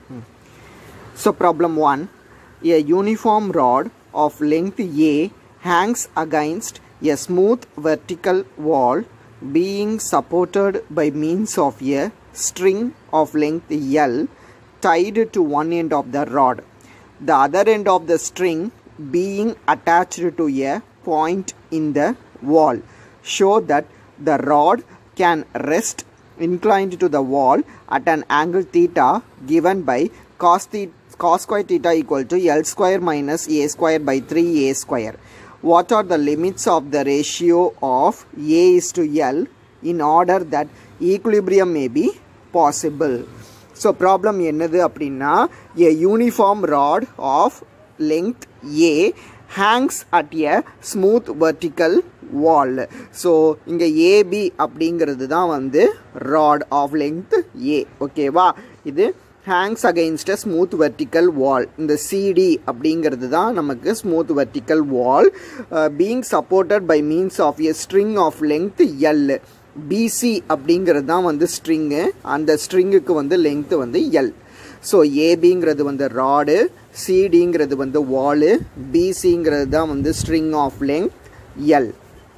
So problem 1, a uniform rod of length A hangs against a smooth vertical wall being supported by means of a string of length L tied to one end of the rod. The other end of the string being attached to a point in the wall. Show that the rod can rest inclined to the wall at an angle theta given by cos square theta equal to L square minus A square by 3A square. What are the limits of the ratio of A is to L in order that equilibrium may be possible? So problem என்னது அப்படின்னா, a uniform rod of length A hangs at a smooth vertical wall. So இங்க AB அப்படிங்கிறது தான் வந்து rod of length A. ஓகேவா? இது hangs against a smooth vertical wall. இந்த CD அப்படிங்கிறது தான் நமக்கு smooth vertical wall being supported by means of a string of length L. BC அப்படிங்கிறது தான் வந்து string, அந்த stringக்கு வந்து length வந்து L. ஸோ ஏபிங்கிறது வந்து ராடு, சிடிங்கிறது வந்து வாலு, பிசிங்கிறது தான் வந்து string of length L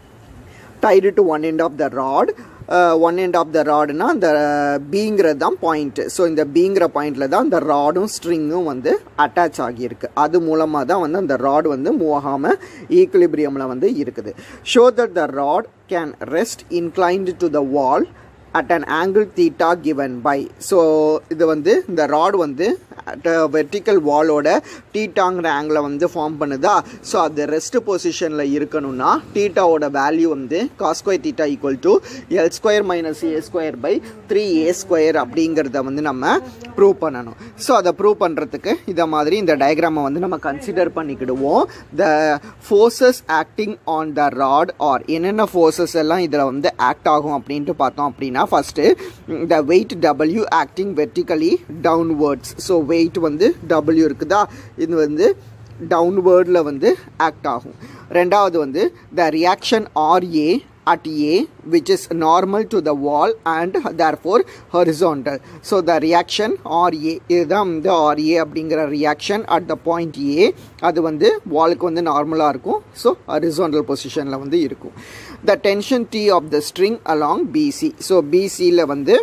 tied to one end of the rod. One end of the ராடுனா அந்த பிங்கிறது தான் பாயிண்ட்டு. ஸோ இந்த பிங்கிற பாயிண்டில் தான் அந்த ராடும் ஸ்ட்ரிங்கும் வந்து அட்டாச் ஆகியிருக்கு. அது மூலமாக தான் வந்து அந்த ராட் வந்து மூவ் ஆகாமல் ஈக்குலிபிரியமில் வந்து இருக்குது. So that the rod can rest inclined to the wall at an angle theta given by. So இது வந்து இந்த ராட் வந்து வெர்டிக்கல் வாலோட தீட்டாங்கிற ஆங்கிளை வந்து ஃபார்ம் பண்ணுதா. ஸோ அது ரெஸ்ட் பொசிஷனில் இருக்கணும்னா தீட்டாவோட வேல்யூ வந்து cos square theta equal to L square minus A square by 3A square அப்படிங்கிறத வந்து நம்ம ப்ரூவ் பண்ணணும். ஸோ அதை ப்ரூவ் பண்ணுறதுக்கு இதை மாதிரி இந்த டயக்ராமை வந்து நம்ம கன்சிடர் பண்ணிக்கிடுவோம். The forces acting on the rod are என்னென்ன ஃபோர்ஸஸ் எல்லாம் இதில் வந்து ஆக்ட் ஆகும் அப்படின்ட்டு பார்த்தோம் அப்படின்னா, first the weight W acting vertically downwards. So weight வந்து W இருக்குதா, இது வந்து டவுன்வேர்டில் வந்து ஆக்ட் ஆகும். ரெண்டாவது வந்து the reaction RA at A which is normal to the wall and therefore horizontal. So the reaction RA இதுதான் இந்த RA அப்படிங்கிற reaction at the point A, அது வந்து வாலுக்கு வந்து நார்மலாக இருக்கும். ஸோ ஹரிசாண்டல் பொசிஷனில் வந்து இருக்கும். The tension T of the string along BC. So BCயில் வந்து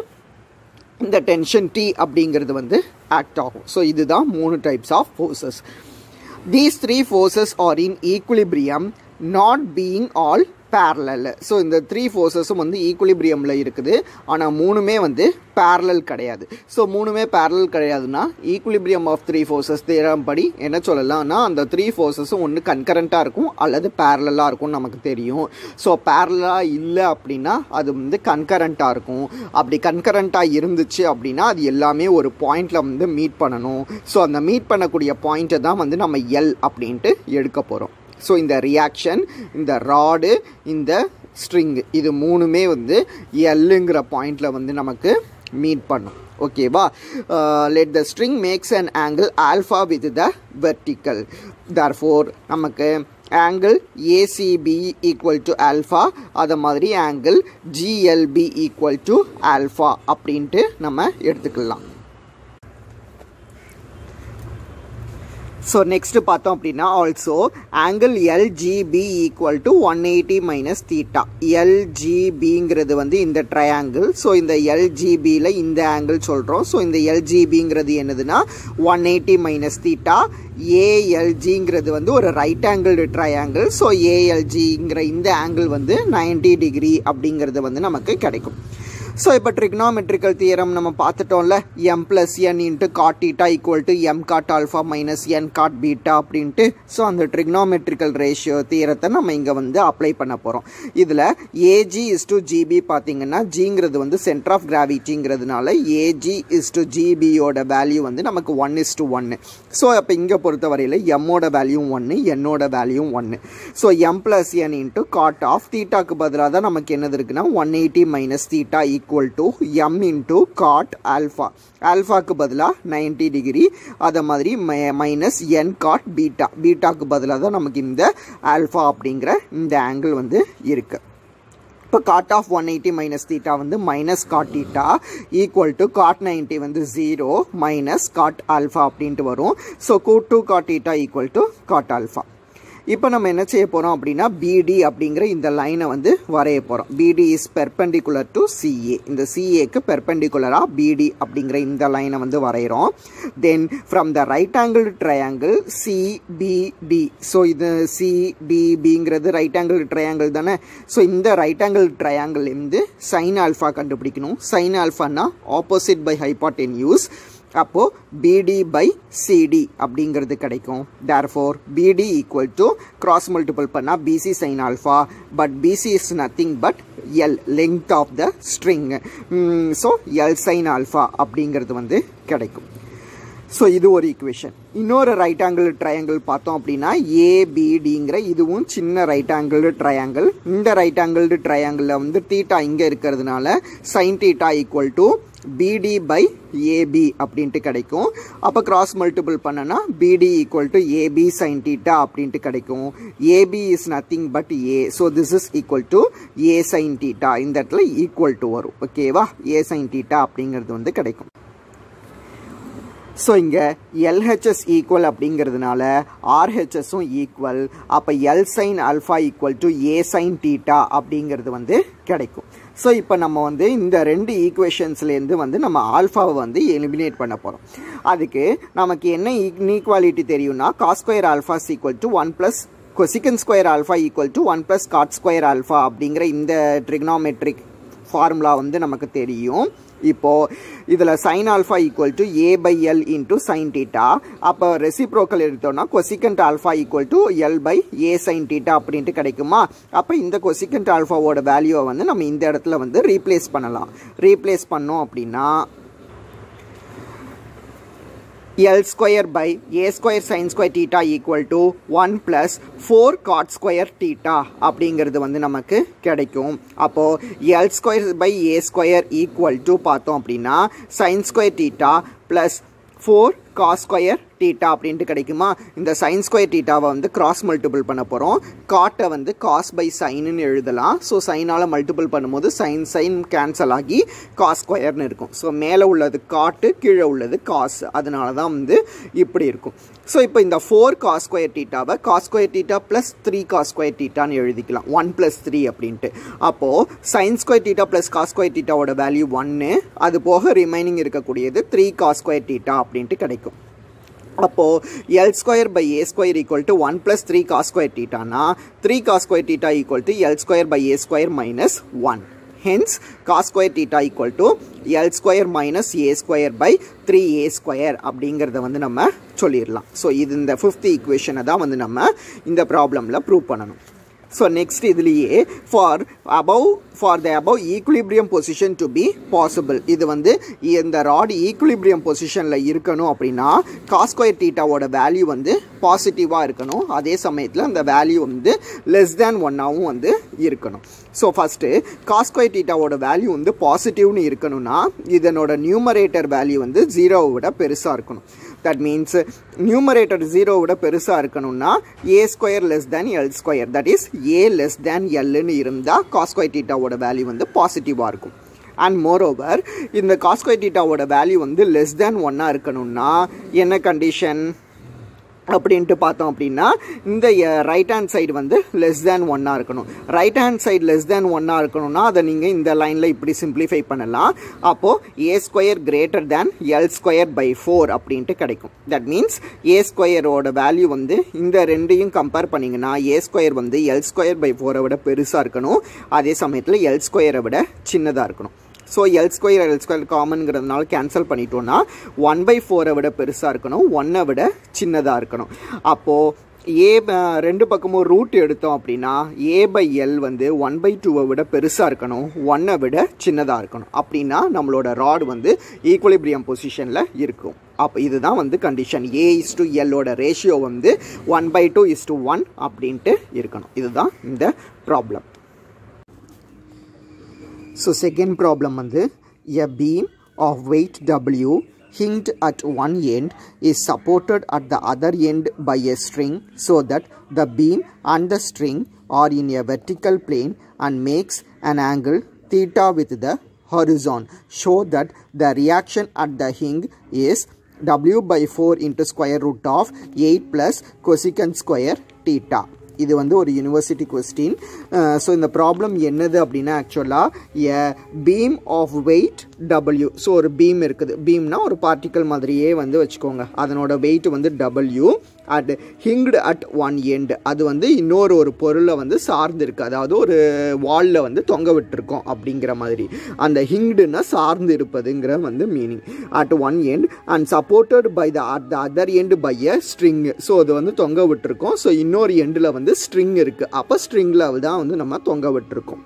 இந்த tension T அப்படிங்கிறது வந்து ஆக்ட் ஆகும். ஸோ இதுதான் 3 types of forces. These 3 forces are in equilibrium not being all parallel. So இந்த 3 ஃபோர்ஸஸும் வந்து ஈக்குலிபிரியமில் இருக்குது, ஆனால் 3மே வந்து பேரலல் கிடையாது. ஸோ 3மே பேரலல் கிடையாதுன்னா ஈக்குலிபிரியம் ஆஃப் 3 ஃபோர்ஸஸ் தேரம் படி என்ன சொல்லலாம்னா, அந்த 3 ஃபோர்ஸஸும் ஒன்று கன்கரண்ட்டாக இருக்கும் அல்லது பேரலாக இருக்கும்னு நமக்கு தெரியும். ஸோ பேரலாக இல்லை அப்படின்னா அது வந்து கன்கரண்ட்டாக இருக்கும். அப்படி கன்கரண்ட்டாக இருந்துச்சு அப்படின்னா அது எல்லாமே ஒரு பாயிண்டில் வந்து மீட் பண்ணணும். ஸோ அந்த மீட் பண்ணக்கூடிய பாயிண்ட்டை தான் வந்து நம்ம எல் அப்படின்ட்டு எடுக்க போகிறோம். ஸோ இந்த ரியாக்ஷன், இந்த ராடு, இந்த ஸ்ட்ரிங், இது 3மே வந்து எல்லுங்கிற பாயிண்டில் வந்து நமக்கு மீட் பண்ணும். ஓகேவா? Let the string makes an angle alpha with the vertical. therefore நமக்கு angle ACB equal to alpha, அதை மாதிரி angle GLB equal to alpha அப்படின்ட்டு நம்ம எடுத்துக்கலாம். ஸோ நெக்ஸ்ட்டு பார்த்தோம் அப்படின்னா, also angle LGB equal to 180 minus theta. எல்ஜிபிங்கிறது வந்து இந்த ட்ரையாங்கிள். ஸோ இந்த எல்ஜிபியில் இந்த ஆங்கிள் சொல்கிறோம். ஸோ இந்த எல்ஜிபிங்கிறது என்னதுன்னா 180 மைனஸ் தீட்டா. ஏஎல்ஜிங்கிறது வந்து ஒரு ரைட் ஆங்கிள் ட்ரையாங்கிள். ஸோ ஏஎல்ஜிங்கிற இந்த ஆங்கிள் வந்து 90 டிகிரி அப்படிங்கிறது வந்து நமக்கு கிடைக்கும். ஸோ இப்போ ட்ரிக்னாமெட்ரிக்கல் தியரம் நம்ம பார்த்துட்டோம்ல, m plus n into cot theta equal to m cot alpha minus n cot beta அப்படின்ட்டு. ஸோ அந்த ட்ரிக்னாமெட்ரிக்கல் ரேஷியோ தியரத்தை நம்ம இங்கே வந்து அப்ளை பண்ண போகிறோம். இதில் ஏஜி இஸ் டு ஜிபி பார்த்தீங்கன்னா, ஜிங்கிறது வந்து சென்டர் ஆஃப் கிராவிட்டிங்கிறதுனால ஏஜி இஸ் டு ஜிபியோட வேல்யூ வந்து நமக்கு 1:1. ஸோ அப்போ இங்கே பொறுத்த வரையில் எம்மோட வேல்யூ 1, என்னோட value 1. So m plus n into cot of தீட்டாக்கு பதிலாக தான் நமக்கு என்னது இருக்குன்னா 180 minus theta equal to m into cot alpha. ஆல்ஃபாக்கு பதிலாக 90 டிகிரி, அதை மாதிரி மைனஸ் என் காட் பீட்டா. பீட்டாக்கு பதிலாக தான் நமக்கு இந்த ஆல்ஃபா அப்படிங்கிற இந்த ஆங்கிள் வந்து இருக்குது. இப்போ cot of 180 minus theta வந்து minus cot theta equal to cot 90 வந்து 0 minus cot alpha அப்படின்ட்டு வரும். So 2 cot theta equal to cot alpha. இப்போ நம்ம என்ன செய்ய போகிறோம் அப்படின்னா BD அப்படிங்கிற இந்த லைனை வந்து வரைய போகிறோம். BD is perpendicular to CA. இந்த CAக்கு பெர்பெண்டிகுலராக BD அப்படிங்கிற இந்த லைனை வந்து வரைகிறோம். Then from the right angle triangle CBD. So இது CBBங்கிறது ரைட் ஆங்கிள் ட்ரையாங்கிள் தானே. ஸோ இந்த ரைட் ஆங்கிள் ட்ரையாங்கிள்லேருந்து சைன் ஆல்ஃபா கண்டுபிடிக்கணும். சைன் ஆல்ஃபானா ஆப்போசிட் பை ஹைபாட்டென்யூஸ். அப்போ BD by CD அப்படிங்கிறது கிடைக்கும். therefore BD equal to cross multiple பண்ணா BC sin alpha, but BC is nothing but L, length of the string. so L sin alpha அப்படிங்கிறது வந்து கிடைக்கும். So இது ஒரு ஈக்குவேஷன். இன்னொரு ரைட் ஆங்கிள் ட்ரையாங்கிள் பார்த்தோம் அப்படின்னா ABDங்கிற இதுவும் சின்ன ரைட் ஆங்கிள் ட்ரையாங்கிள். இந்த ரைட் ஆங்கிள் ட்ரையாங்கிளில் வந்து தீட்டா இங்கே இருக்கிறதுனால sine theta equal to BD by AB அப்படின்ட்டு கிடைக்கும். அப்போ கிராஸ் மல்டிபிள் பண்ணனா BD equal to AB sin theta அப்படின்ட்டு கிடைக்கும். AB is nothing but A. So this is equal to A sin theta. இந்த இடத்துல ஈக்குவல் டு வரும். ஓகேவா? A sin theta அப்படிங்கிறது வந்து கிடைக்கும். ஸோ இங்கே LHS ஈக்குவல் அப்படிங்கிறதுனால RHSும் ஈக்குவல். அப்போ L sin alpha equal to A sin theta அப்படிங்கிறது வந்து கிடைக்கும். ஸோ இப்போ நம்ம வந்து இந்த ரெண்டு ஈக்குவேஷன்ஸ்லேருந்து வந்து நம்ம ஆல்ஃபாவை வந்து எலிமினேட் பண்ண போகிறோம். அதுக்கு நமக்கு என்ன இன்இக்வாலிட்டி தெரியும்னா cos square alpha equal to 1 plus cosecant square alpha equal to 1 plus cot square alpha அப்படிங்கிற இந்த ட்ரிக்னாமெட்ரிக் ஃபார்முலா வந்து நமக்கு தெரியும். இப்போ இதில் sine alpha equal to A by L into sine theta. அப்போ ரெசிப்ரோக்கல் எடுத்தோம்னா cosecant alpha equal to L by A sine theta அப்படின்ட்டு கிடைக்குமா. அப்போ இந்த கொசிகண்ட் ஆல்ஃபாவோட வேல்யூவை வந்து நம்ம இந்த இடத்துல வந்து ரீப்ளேஸ் பண்ணலாம். ரீப்ளேஸ் பண்ணோம் அப்படின்னா L square by A square sin square theta equal to 1 plus 4 cot square theta அப்படிங்கிறது வந்து நமக்கு கிடைக்கும். அப்போ L square by A square equal to பார்த்தோம் அப்படின்னா sin square theta plus 4 cos square theta அப்படின்ட்டு கிடைக்குமா. இந்த sin square theta வந்து cross multiple பண்ண போகிறோம். காட்டை வந்து cos by sinன்னு எழுதலாம். ஸோ சைனால் மல்டிபிள் பண்ணும்போது sin கேன்சல் ஆகி cos ஸ்கொயர்னு இருக்கும். ஸோ மேலே உள்ளது காட்டு, கீழே உள்ளது cos. அதனால தான் வந்து இப்படி இருக்கும். ஸோ இப்போ இந்த 4 cos square thetaவை cos square theta plus 3 cos square thetaன்னு எழுதிக்கலாம். 1 plus 3 அப்படின்ட்டு. அப்போது sin square theta plus cos square thetaவோட வேல்யூ 1. அது போக ரிமைனிங் இருக்கக்கூடியது 3 cos square theta அப்படின்ட்டு கிடைக்கும். அப்போது L square by A square equal to 1 plus 3 cos square theta na 3 cos square theta equal to L square by A square minus 1. Hence cos square theta equal to L square minus A square by 3A square அப்படிங்கிறத வந்து நம்ம சொல்லிடலாம். So இது இந்த 5th ஈக்குவேஷனை தான் வந்து நம்ம இந்த ப்ராப்ளமில் ப்ரூவ் பண்ணணும். So next இதுலயே for the above equilibrium position to be possible, இது வந்து இந்த ராட் ஈக்குலிபிரியம் பொசிஷன்ல இருக்கணும் அப்படின்னா cos square theta ஓட வேல்யூ வந்து பாசிட்டிவா இருக்கணும். அதே சமயத்தில் அந்த வேல்யூ வந்து less than 1ஆவும் வந்து இருக்கணும். So first cos square theta ஓட வேல்யூ வந்து பாசிட்டிவ்னு இருக்கணும்னா இதனோட நியூமரேட்டர் வேல்யூ வந்து 0 விட பெருசாக இருக்கணும். தட் மீன்ஸ் நியூமரேட்டர் 0 விட பெருசாக இருக்கணும்னா A square less than L square, that is A less than Lன்னு இருந்தால் cos square theta ஓட வேல்யூ வந்து பாசிட்டிவாக இருக்கும். அண்ட் மோரோவர் இந்த cos square theta ஓட வேல்யூ வந்து less than 1ஆக இருக்கணும்னா என்ன கண்டிஷன் அப்படின்ட்டு பார்த்தோம் அப்படின்னா இந்த ரைட் ஹேண்ட் சைடு வந்து லெஸ் தேன் 1ஆக இருக்கணும். Right hand side less than 1ஆக இருக்கணும்னா அதை நீங்கள் இந்த லைனில் இப்படி சிம்பிளிஃபை பண்ணலாம். அப்போது A square greater than L square by 4 அப்படின்ட்டு கிடைக்கும். தட் மீன்ஸ் A ஸ்கொயரோட வேல்யூ வந்து இந்த ரெண்டையும் கம்பேர் பண்ணிங்கன்னா A ஸ்கொயர் வந்து L ஸ்கொயர் பை 4 விட பெருசாக இருக்கணும். அதே சமயத்தில் L ஸ்கொயரை விட சின்னதாக இருக்கணும். ஸோ L ஸ்கொயர் காமன்ங்கிறதுனால கேன்சல் பண்ணிட்டோன்னா 1/4 விட பெருசாக இருக்கணும், 1 விட சின்னதாக இருக்கணும். அப்போது ரெண்டு பக்கமும் ரூட் எடுத்தோம் அப்படின்னா A/L வந்து 1/2 விட பெருசாக இருக்கணும், 1 விட சின்னதாக இருக்கணும். அப்படின்னா நம்மளோட ராட் வந்து ஈக்குலிபிரியம் பொசிஷனில் இருக்கும். அப்போ இதுதான் வந்து கண்டிஷன். A/Lோட ரேஷியோ வந்து 1/2:1 அப்படின்ட்டு இருக்கணும். இதுதான் இந்த ப்ராப்ளம். So second problem வந்து a beam of weight W hinged at one end is supported at the other end by a string so that the beam and the string are in a vertical plane and makes an angle theta with the horizon. Show that the reaction at the hinge is W by 4 into square root of 8 plus cosecant square theta. இது வந்து ஒரு university question. So இந்த problem என்னது அப்படின்னா ஆக்சுவலாக a beam of weight W. So ஒரு beam இருக்குது. பீம்னா ஒரு பார்ட்டிக்கல் மாதிரியே வந்து வச்சுக்கோங்க. அதனோட வெயிட் வந்து W at hinged at one end. அது வந்து இன்னொரு ஒரு பொருளை வந்து சார்ந்து இருக்குது. அதாவது ஒரு வாலில் வந்து தொங்க விட்டுருக்கோம் அப்படிங்கிற மாதிரி. அந்த ஹிங்க்டுன்னா சார்ந்து இருப்பதுங்கிற வந்து meaning. At one end and supported by the at the other end by a string. So அது வந்து தொங்க விட்டுருக்கோம். ஸோ இன்னொரு எண்டில் வந்து ஸ்ட்ரிங் இருக்குது. அப்போ ஸ்ட்ரிங்கில் தான் வந்து நம்ம தொங்க விட்டுருக்கோம்.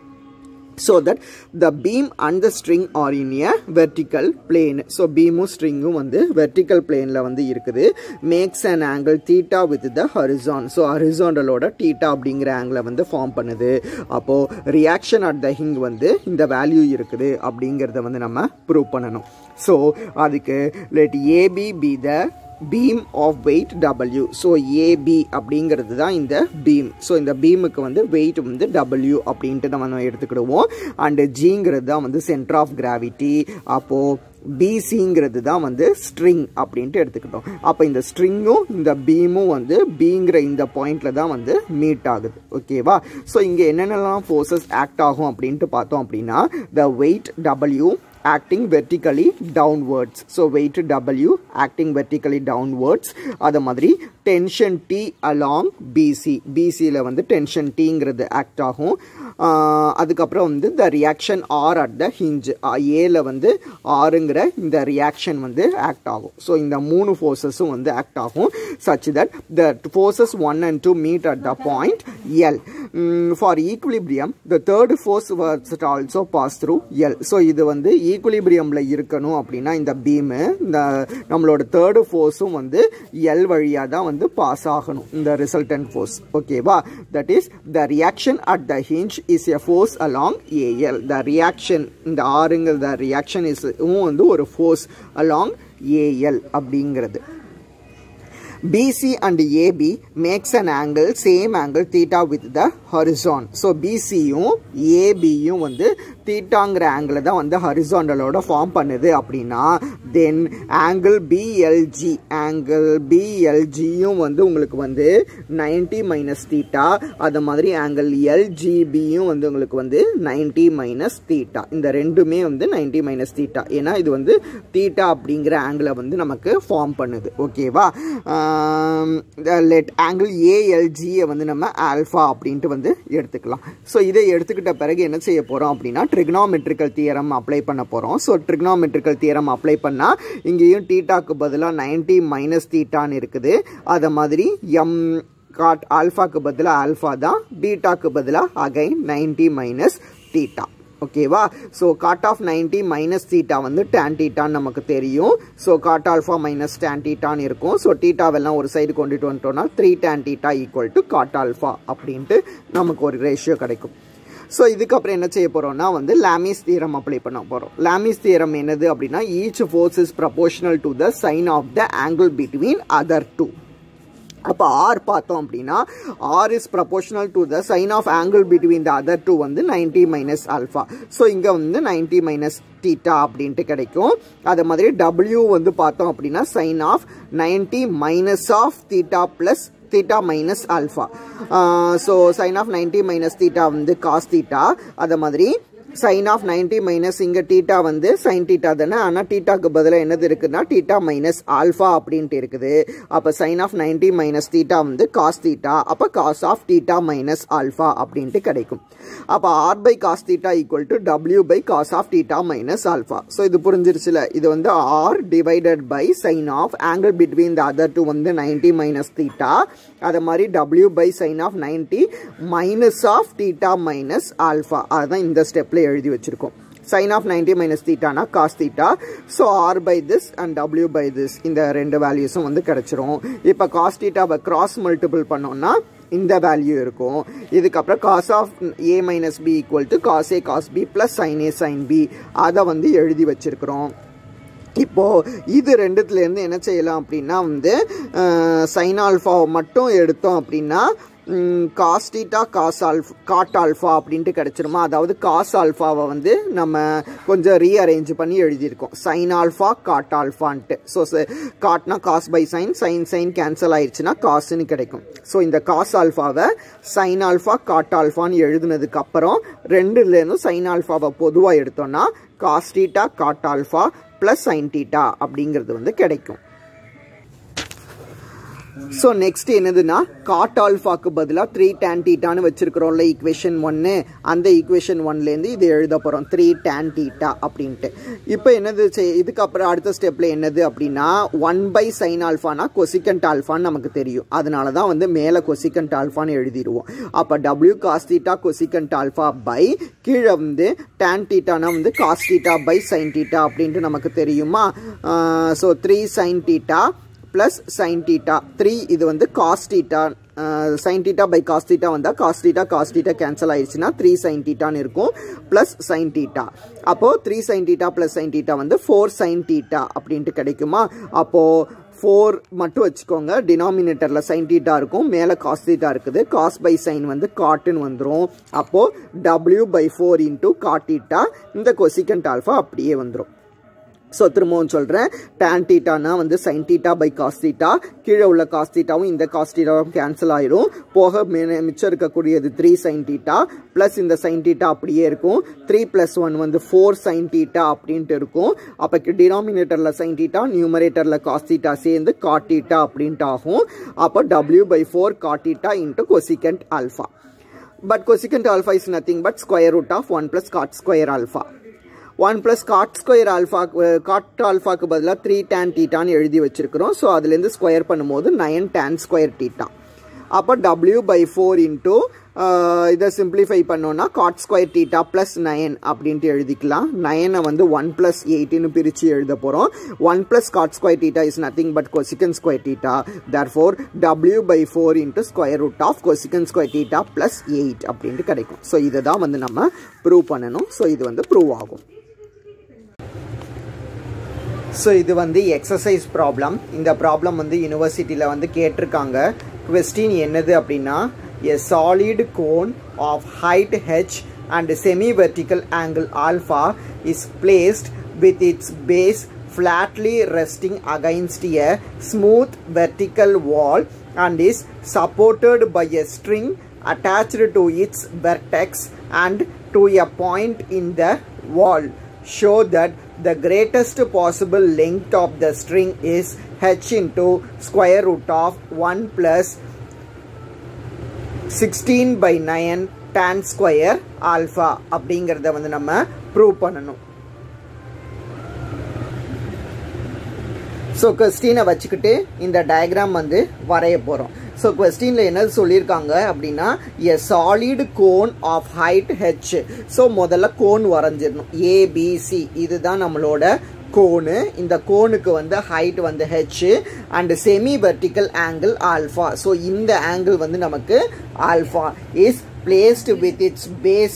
So that the beam and the string are in a vertical plane. So beam stringum வந்து vertical planeல வந்து இருக்குது. Makes an angle theta with the horizon. So horizontal ஓட theta அப்படிங்கிற angle வந்து ஃபார்ம் பண்ணுது. அப்போ reaction at the hinge வந்து இந்த வேல்யூ இருக்குது அப்படிங்கிறத வந்து நம்ம ப்ரூவ் பண்ணணும். So அதுக்கு let AB be the beam of weight W. So AB அப்படிங்கிறது தான் இந்த beam. ஸோ இந்த பீமுக்கு வந்து வெயிட் வந்து W அப்படின்ட்டு நம்ம எடுத்துக்கிடுவோம். அண்டு ஜிங்கிறது தான் வந்து சென்டர் ஆஃப் கிராவிட்டி. அப்போது பிசிங்கிறது தான் வந்து ஸ்ட்ரிங் அப்படின்ட்டு எடுத்துக்கிட்டோம். அப்போ இந்த ஸ்ட்ரிங்கும் இந்த பீமும் வந்து பிங்கிற இந்த பாயிண்டில் தான் வந்து மீட் ஆகுது. ஓகேவா? ஸோ இங்கே என்னென்னலாம் ஃபோர்ஸஸ் ஆக்ட் ஆகும் அப்படின்ட்டு பார்த்தோம் அப்படின்னா the weight W acting vertically downwards. So weight W acting vertically downwards. அதே மாதிரி tension T along BC. BCல வந்து tension Tங்கிறது ஆக்ட் ஆகும். அதுக்கப்புறம் வந்து the reaction R at the hinge. Aல வந்து Rங்கிற இந்த reaction வந்து ஆக்ட் ஆகும். ஸோ இந்த மூணு ஃபோர்ஸஸும் வந்து ஆக்ட் ஆகும் such that the forces 1 and 2 meet at the point L. For equilibrium the third force was also pass through L. So இது வந்து ஈக்குலிபிரியம்ல இருக்கணும் அப்படின்னா இந்த பீமு இந்த நம்மளோட தேர்டு ஃபோர்ஸும் வந்து எல் வழியாக தான் வந்து பாஸ் ஆகணும். இந்த ரிசல்டன்ட் ஃபோர்ஸ். ஓகேவா? That is the reaction at the hinge is a force along AL. The reaction இந்த ஆறுங்கிற த ரியாக்ஷன் இஸ் வந்து ஒரு ஃபோர்ஸ் அலாங் ஏஎல் அப்படிங்கிறது. BC and AB makes an angle, same angle theta with the horizon. So BCயும் ABயும் வந்து தீட்டாங்கிற angle தான் வந்து ஹரிசாண்டலோட ஃபார்ம் பண்ணுது அப்படின்னா தென் ஆங்கிள் BLGயும் வந்து உங்களுக்கு வந்து 90 மைனஸ் தீட்டா. அது மாதிரி ஆங்கிள் LGBயும் வந்து உங்களுக்கு வந்து 90 மைனஸ் தீட்டா. இந்த ரெண்டுமே வந்து 90 மைனஸ் தீட்டா. ஏன்னா இது வந்து தீட்டா அப்படிங்கிற ஆங்கிளை வந்து நமக்கு ஃபார்ம் பண்ணுது. ஓகேவா? லெட் ஆங்கிள் ALGயை வந்து நம்ம ஆல்ஃபா அப்படின்ட்டு வந்து எடுத்துக்கலாம். ஸோ இதை எடுத்துக்கிட்ட பிறகு என்ன செய்ய போகிறோம் அப்படின்னா ட்ரிக்னாமெட்ரிக்கல் தியரம் அப்ளை பண்ண போகிறோம். ஸோ ட்ரிக்னாமெட்ரிக்கல் தியரம் அப்ளை பண்ணால் இங்கேயும் தீட்டாக்கு பதிலாக 90 மைனஸ் தீட்டான்னு இருக்குது. அதை மாதிரி காட் ஆல்ஃபாக்கு பதிலாக ஆல்ஃபா தான், பீட்டாக்கு பதிலாக அகைன் 90 மைனஸ் தீட்டா. ஓகேவா? So cot of 90 minus theta வந்து டேன் தீட்டான்னு நமக்கு தெரியும். So cot alpha minus tan தீட்டான்னு இருக்கும். ஸோ தீட்டாவெல்லாம் ஒரு சைடு கொண்டுட்டு வந்துட்டோம்னா 3 tan theta equal to cot alpha அப்படின்ட்டு நமக்கு ஒரு ரேஷியோ கிடைக்கும். ஸோ இதுக்கப்புறம் என்ன செய்ய போகிறோம்னா வந்து லாமிஸ் தியரம் அப்ளை பண்ண போகிறோம். லாமிஸ் தியரம் என்னது அப்படின்னா each force is proportional to the sine of the angle between other two. அப்போ ஆர் பார்த்தோம் அப்படின்னா R is proportional to the sine of angle between the other two வந்து 90 minus alpha. So இங்கே வந்து 90 minus theta அப்படின்ட்டு கிடைக்கும். அதே மாதிரி டபிள்யூ வந்து பார்த்தோம் அப்படின்னா sine of 90 minus of theta plus theta minus alpha. So sin of 90 minus theta வந்து cos theta. அதே மாதிரி sin of 90 minus இங்க theta வந்து sin theta தானே. ஆனால் thetaக்கு பதிலாக என்னது இருக்குன்னா theta minus alpha அப்படின்ட்டு இருக்குது. அப்போ sin of 90 minus theta வந்து cos theta. அப்போ cos of theta minus alpha அப்படின்ட்டு கிடைக்கும். அப்போ r by cos theta equal to w by cos of theta minus alpha. So இது புரிஞ்சிருச்சுல. இது வந்து r divided by sin of angle between the other two வந்து 90 minus theta. அதே மாதிரி w by sin of 90 minus of theta minus alpha. அதுதான் இந்த ஸ்டெப்ல எழுதி வச்சிருக்கோம். sin of 90 minus theta na cos theta. So r by this and w by this இந்த ரெண்டு வேல்யூஸும் வந்து கிடைச்சிரும். இப்போ cos theta by cross multiple பண்ணோம்னா இந்த வேல்யூ இருக்கும். இதுக்கப்புறம் cos of a minus b equal to cos a cos b plus sin a sin b அதை வந்து எழுதி வச்சிருக்கிறோம். இப்போ இது ரெண்டுத்துலேருந்து என்ன செய்யலாம் அப்படின்னா வந்து சைன் ஆல்ஃபாவை மட்டும் எடுத்தோம் அப்படின்னா cos theta cos alpha cot alpha அப்படின்ட்டு கிடைச்சிருமா அதாவது cos alphaவை வந்து நம்ம கொஞ்சம் ரீஅரேஞ்ச் பண்ணி எழுதியிருக்கோம் sin alpha cot alphaன்ட்டு ஸோ cotனா cos by sin sin கேன்சல் ஆயிடுச்சுன்னா cosன்னு கிடைக்கும் ஸோ இந்த cos alphaவை sin alpha cot alphaன்னு எழுதுனதுக்கு அப்புறம் ரெண்டுலேருந்தும் sin alphaவை பொதுவாக எடுத்தோம்னா cos theta cot alpha plus sin theta அப்படிங்கிறது வந்து கிடைக்கும் So next என்னதுன்னா cot alpha க்கு பதிலா 3 tan theta னு வச்சிருக்கிறோம்ல equation 1 அந்த equation 1 ல இருந்து இது எழுத போறோம் 3 tan theta அப்படினு இப்போ என்னது இதுக்கு அப்புறம் அடுத்த ஸ்டெப்ல என்னது அப்படினா 1 by sin alpha னா cosecant alpha னு நமக்கு தெரியும் அதனால தான் வந்து மேல cosecant alpha னு எழுதிடுவோம் அப்ப w cos theta cosecant alpha by கீழ வந்து tan theta னா வந்து cos theta by sin theta அப்படினு நமக்கு தெரியுமா so 3 sin theta plus sin theta 3 இது வந்து cos theta sin theta by cos theta வந்தா cos theta cancel ஆயிடுச்சுனா 3 sin theta னு இருக்கும் plus sin theta அப்போ 3 sin theta plus sin theta வந்து 4 sin theta அப்படினு கிடைக்குமா அப்போ 4 மட்டும் வச்சுக்கோங்க டினாமினேட்டர்ல sin theta இருக்கும் மேல cos theta இருக்குது cos by sin வந்து cot னு வந்துரும் அப்போ w by 4 into cot theta இந்த cosecant alpha அப்படியே வந்துரும் So திரும்பவும் சொல்றேன் tan theta னா வந்து sin theta by cos theta கீழ உள்ள cos thetaவும் இந்த cos thetaவும் கேன்சல் ஆயிடும் போக மிச்சம் இருக்கக்கூடியது 3 sin theta plus இந்த sin theta அப்படியே இருக்கும் 3 plus 1 வந்து 4 sin theta அப்படினு இருக்கும் அப்ப டினாமினேட்டர்ல sin theta நியூமரேட்டர்ல cos theta சேர்ந்து cot theta அப்படினு ஆகும் அப்ப w by 4 cot theta into cosecant alpha but cosecant alpha is nothing but square root of 1 plus cot square alpha 1 plus cot square alpha cot alpha க்கு பதிலா 3 tan theta னு எழுதி வச்சிருக்கிறோம் so அதில இருந்து ஸ்கொயர் பண்ணும்போது 9 tan square theta அப்ப w by 4 into இத சிம்பிளிஃபை பண்ணோம்னா cot square theta plus 9 அப்படினு எழுதிக்கலாம் 9 வந்து 1 plus 8 னு பிரிச்சு எழுத போறோம் 1 plus cot square theta is nothing but cosecant square theta therefore w by 4 into square root of cosecant square theta plus 8 அப்படினு கிடைக்கும் சோ இத தான் வந்து நம்ம ப்ரூவ் பண்ணனும் சோ இது வந்து ப்ரூவ் ஆகும் So இது வந்து exercise problem இந்த problem வந்து யுனிவர்சிட்டில வந்து கேட்டிருக்காங்க question என்னது அப்படினா a solid cone of height h and semi vertical angle alpha is placed with its base flatly resting against a smooth vertical wall and is supported by a string attached to its vertex and to a point in the wall show that the greatest possible length of the string is h into square root of 1 plus 16 by 9 tan square alpha அப்படிங்கறத வந்து நம்ம prove பண்ணனும் So question வச்சுக்கிட்டு இந்த diagram வந்து வரைய போறோம் So questionல என்ன சொல்லிருக்காங்க அப்படினா a solid cone of height h So முதல்ல கோன் வரைஞ்சிரணும் ABC இதுதான் நம்மளோட கோன் இந்த கோனுக்கு வந்து height வந்து h and semi vertical angle alpha So இந்த angle வந்து நமக்கு alpha is placed with its base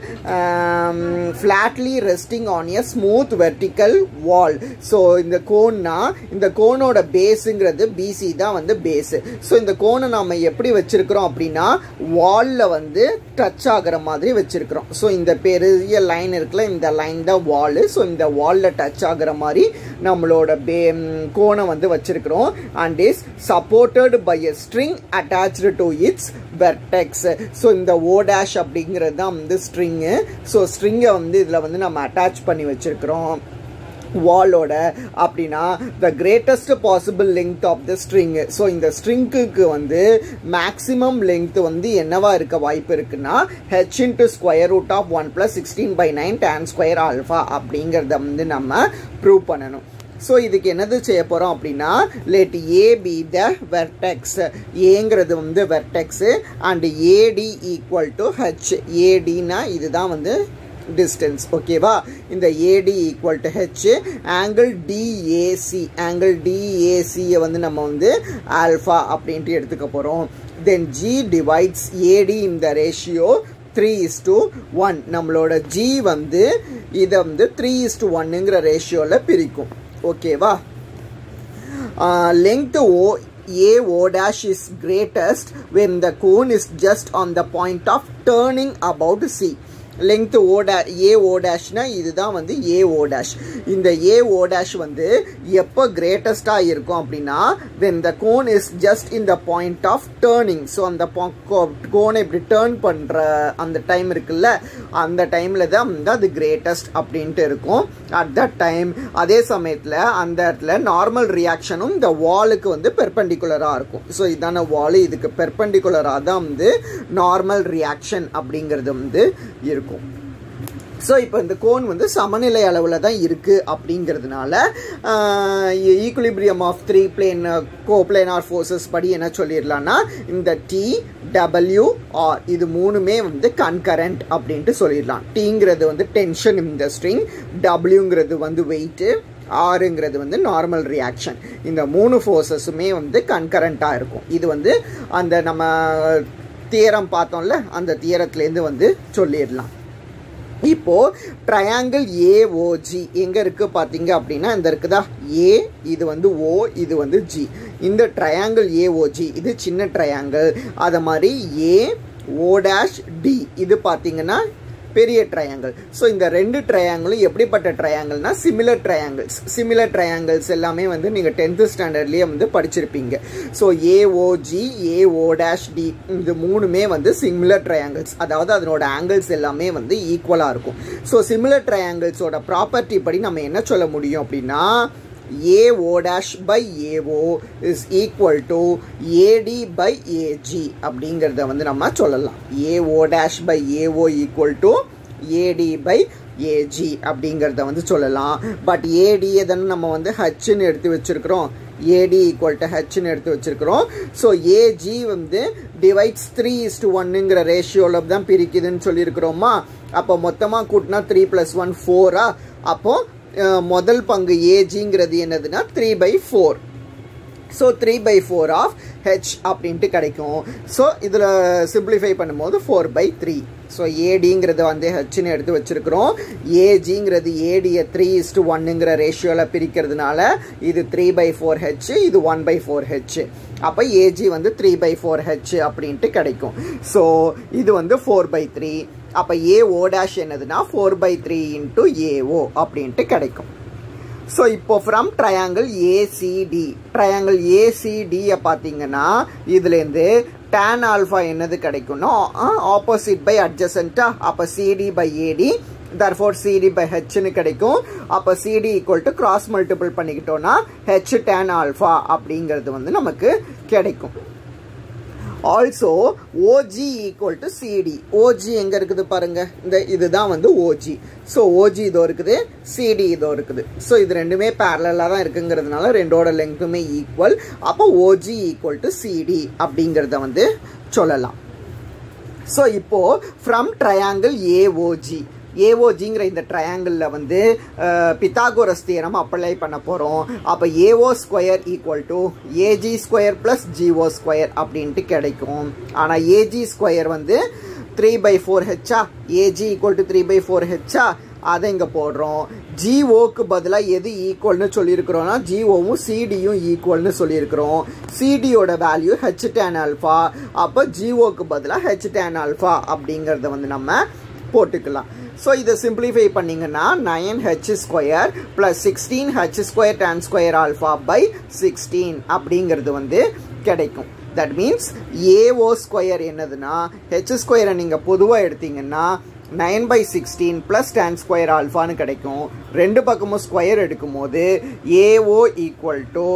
flatly resting on a smooth vertical wall so இந்த கோன்னா இந்த கோனோட பேஸ்ங்கிறது BC தான் வந்து பேஸ் சோ இந்த கோனை நாம எப்படி வச்சிருக்கோம் அப்படினா வால்ல வந்து டச் ஆகுற மாதிரி வச்சிருக்கோம் சோ இந்த பெரிய லைன் இருக்குல இந்த லைன் தான் வால் சோ இந்த வால்ல டச் ஆகுற மாதிரி நம்மளோட கோனை வந்து வச்சிருக்கோம் and is supported by a string attached to its vertex so இந்த O dash அப்படிங்கிறது தான் வந்து string so string வந்து இதுல வந்து நம்ம அட்டாச் பண்ணி வச்சிருக்கோம் வாலோட அப்படினா the greatest possible length of the string so இந்த stringக்கு வந்து maximum length வந்து என்னவா இருக்க வாய்ப்பு இருக்குன்னா h into square root of 1 plus 16 by 9 tan square alpha அப்படிங்கறத வந்து நம்ம ப்ரூவ் பண்ணனும் So இதுக்கு என்னது செய்ய போறோம் அப்படினா let A be the vertex Aங்கிறது வந்து vertex and AD equal to H AD னா இதுதான் வந்து distance ஓகேவா இந்த AD equal to H angle DAC வந்து நம்ம வந்து alpha அப்படினு எடுத்துக்க போறோம் then G divides AD in the ratio 3:1 நம்மளோட G வந்து இத வந்து 3:1ங்கற ரேஷியோல பிரிக்கும் ஓகேவா length O AO dash is greatest when the cone is just on the point of turning about C. length AO dash na இதுதான் வந்து AO dash. இந்த AO dash வந்து எப்போ greatest-ஆ இருக்கும் அப்படின்னா when the cone is just in the point of turning. So அந்த கோனை இப்படி டேர்ன் பண்ணுற அந்த டைம் இருக்குல்ல, அந்த டைமில் தான் வந்து அது greatest அப்படின்ட்டு இருக்கும். at that time அதே சமயத்தில் அந்த இடத்துல நார்மல் ரியாக்ஷனும் இந்த வாலுக்கு வந்து பெர்பெண்டிகுலராக இருக்கும். ஸோ இதான வால், இதுக்கு பெர்பெண்டிகுலராக தான் வந்து நார்மல் ரியாக்ஷன் அப்படிங்கிறது வந்து இருக்கும். ஸோ இப்போ இந்த கோன் வந்து சமநிலை அளவில் தான் இருக்குது அப்படிங்கிறதுனால equilibrium of 3 plane coplanar forces படி என்ன சொல்லிடலாம்னா இந்த T, W, R இது மூணுமே வந்து கன்கரண்ட் அப்படின்ட்டு சொல்லிடலாம். Tங்கிறது வந்து டென்ஷன் இந்த ஸ்ட்ரிங், Wங்கிறது வந்து வெயிட்டு, ஆறுங்கிறது வந்து நார்மல் ரியாக்ஷன். இந்த மூணு ஃபோர்ஸஸுமே வந்து கன்கரண்ட்டாக இருக்கும். இது வந்து அந்த நம்ம தியரம் பார்த்தோம்ல, அந்த தியரத்துலேருந்து வந்து சொல்லிடலாம். இப்போ ட்ரையாங்கிள் AOG எங்க இருக்கு பாத்தீங்க அப்படின்னா இந்த இருக்குதா, A இது வந்து O இது வந்து G. இந்த ட்ரையாங்கிள் AOG இது சின்ன ட்ரையாங்கிள். அத மாதிரி AO'D இது பாத்தீங்கன்னா பெரிய ட்ரையாங்கிள். ஸோ இந்த ரெண்டு ட்ரையாங்கிளும் எப்படிப்பட்ட ட்ரையாங்கிள்னா சிமிலர் ட்ரையாங்கிள்ஸ். சிமிலர் ட்ரையாங்கிள்ஸ் எல்லாமே வந்து நீங்கள் 10th ஸ்டாண்டர்ட்லேயே வந்து படிச்சிருப்பீங்க. ஸோ AOG, AO'D இது மூணுமே வந்து சிமிலர் ட்ரையாங்கிள்ஸ், அதாவது அதனோட ஆங்கிள்ஸ் எல்லாமே வந்து ஈக்குவலாக இருக்கும். ஸோ சிமிலர் ட்ரையாங்கிள்ஸோட ப்ராப்பர்ட்டி படி நம்ம என்ன சொல்ல முடியும் அப்படின்னா AO dash by AO is equal to AD by AG அப்படிங்கிறத வந்து நம்ம சொல்லலாம். AO dash by AO equal to AD by AG அப்படிங்கிறத வந்து சொல்லலாம். பட் AD எதன்னு நம்ம வந்து Hன்னு எடுத்து வச்சிருக்கிறோம், AD equal to Hன்னு எடுத்து வச்சிருக்கிறோம். ஸோ AG வந்து டிவைட்ஸ் 3:1ங்கிற ரேஷியோவில் தான் பிரிக்குதுன்னு சொல்லியிருக்கிறோமா. அப்போ மொத்தமாக கூட்டினா 3 + 1 4. அப்போ முதல் பங்கு AGங்கிறது என்னதுன்னா 3/4. ஸோ 3/4 ஆஃப் H அப்படின்ட்டு கிடைக்கும். ஸோ இதில் சிம்பிளிஃபை பண்ணும்போது 4/3. ஸோ ADங்கிறது வந்து Hன்னு எடுத்து வச்சிருக்கிறோம். AGங்கிறது ADயை 3:1ங்கிற ரேஷியோவில் பிரிக்கிறதுனால இது 3/4H, இது 1/4H. அப்போ AG வந்து 3/4H அப்படின்ட்டு கிடைக்கும். ஸோ இது வந்து 4/3. அப்போ AO dash என்னதுன்னா 4/3 into AO அப்படின்ட்டு கிடைக்கும். ஸோ இப்போ ஃப்ரம் ட்ரையாங்கிள் ACD, ட்ரையாங்கிள் ACDயை பார்த்தீங்கன்னா இதுலேருந்து tan ஆல்ஃபா என்னது கிடைக்கும்னா ஆப்போசிட் பை அட்ஜசன்ட்டா. அப்போ CD by AD, therefore CD by Hன்னு கிடைக்கும். அப்போ CD equal to cross multiple பண்ணிக்கிட்டோம்னா H tan ஆல்ஃபா அப்படிங்கிறது வந்து நமக்கு கிடைக்கும். Also OG equal to CD. OG எங்க இருக்குது பாருங்க, இந்த இதுதான் வந்து OG. ஸோ OG இதோ இருக்குது, CD இதோ இருக்குது. ஸோ இது ரெண்டுமே பேரலாக தான் இருக்குங்கிறதுனால ரெண்டோட லெங்க்குமே ஈக்குவல். அப்போ OG equal to CD அப்படிங்கிறத வந்து சொல்லலாம். ஸோ இப்போ ஃப்ரம் ட்ரையாங்கிள் AOGங்கிற இந்த ட்ரையாங்கிளில் வந்து பித்தாகோரஸ் தியரம் அப்ளை பண்ண போகிறோம். அப்போ AO square equal to AG square plus GO square அப்படின்ட்டு கிடைக்கும். ஆனால் AG ஸ்கொயர் வந்து 3/4H, AG equal to 3/4H, அதை இங்கே போடுறோம். GOக்கு பதிலாக எது ஈக்குவல்னு சொல்லியிருக்கிறோம்னா GOவும் CDயும் ஈக்குவல்னு சொல்லியிருக்கிறோம். CDயோட வேல்யூ H tan ஆல்ஃபா. அப்போ GOக்கு பதிலாக H tan ஆல்ஃபா அப்படிங்கிறத வந்து நம்ம போட்டுக்கலாம். ஸோ இதை சிம்பிளிஃபை பண்ணிங்கன்னா 9H square plus 16H square tan square alpha by 16 அப்படிங்கிறது வந்து கிடைக்கும். தட் மீன்ஸ் AO ஸ்கொயர் என்னதுன்னா H ஸ்கொயரை நீங்கள் பொதுவாக எடுத்தீங்கன்னா 9/16 ப்ளஸ் tan ஸ்கொயர் ஆல்ஃபான்னு கிடைக்கும். ரெண்டு பக்கமும் ஸ்கொயர் எடுக்கும் போது AO equal to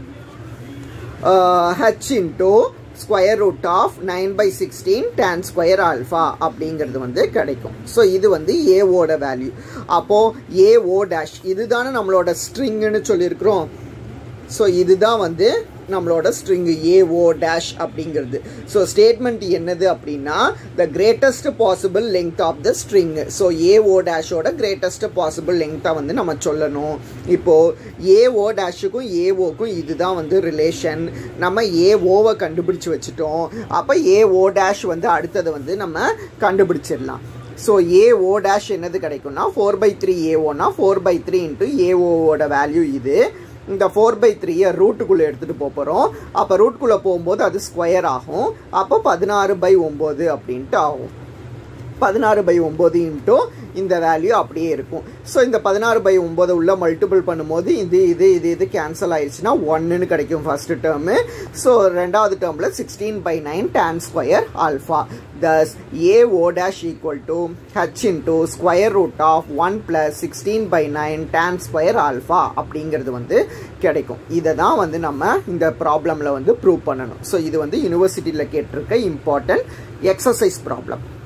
H into square root of 9/16 tan square alpha அப்படிங்கிறது வந்து கிடைக்கும். ஸோ இது வந்து AOட வேல்யூ. அப்போ AO dash இதுதானே நம்மளோட ஸ்ட்ரிங்னு சொல்லியிருக்கிறோம். ஸோ இதுதான் வந்து நம்மளோட ஸ்ட்ரிங் AO dash அப்படிங்கிறது. ஸோ ஸ்டேட்மெண்ட் என்னது அப்படின்னா the greatest possible length of the string. So AO டேஷோட கிரேட்டஸ்ட் பாசிபிள் லெங்த்தை வந்து நம்ம சொல்லணும். இப்போது AO டேஷுக்கும் AOக்கும் இதுதான் வந்து ரிலேஷன். நம்ம AOவை கண்டுபிடிச்சி வச்சுட்டோம். அப்போ AO dash வந்து அடுத்தது வந்து நம்ம கண்டுபிடிச்சிடலாம். ஸோ AO dash என்னது கிடைக்கும்னா 4/3 AOனா 4/3 into AOவோட வேல்யூ இது. இந்த 4/3 ரூட்டுக்குள்ளே எடுத்துகிட்டு போகிறோம். அப்போ ரூட்டுக்குள்ளே போகும்போது அது ஸ்கொயர் ஆகும். அப்போ 16/9 அப்படின்ட்டு ஆகும். 16/9 இன்ட்டு இந்த வேல்யூ அப்படியே இருக்கும். ஸோ இந்த 16/9 உள்ள மல்டிபிள் பண்ணும்போது இது கேன்சல் ஆயிடுச்சுன்னா 1ன்னு கிடைக்கும் ஃபர்ஸ்ட் டேர்மு. ஸோ ரெண்டாவது டேர்மில் 16/9 tan square alpha. Thus AO dash equal to H into square root of 1 plus 16/9 tan square alpha அப்படிங்கிறது வந்து கிடைக்கும். இதை தான் வந்து நம்ம இந்த ப்ராப்ளமில் வந்து ப்ரூவ் பண்ணணும். ஸோ இது வந்து யூனிவர்சிட்டியில் கேட்டிருக்க இம்பார்ட்டன்ட் எக்ஸசைஸ் ப்ராப்ளம்.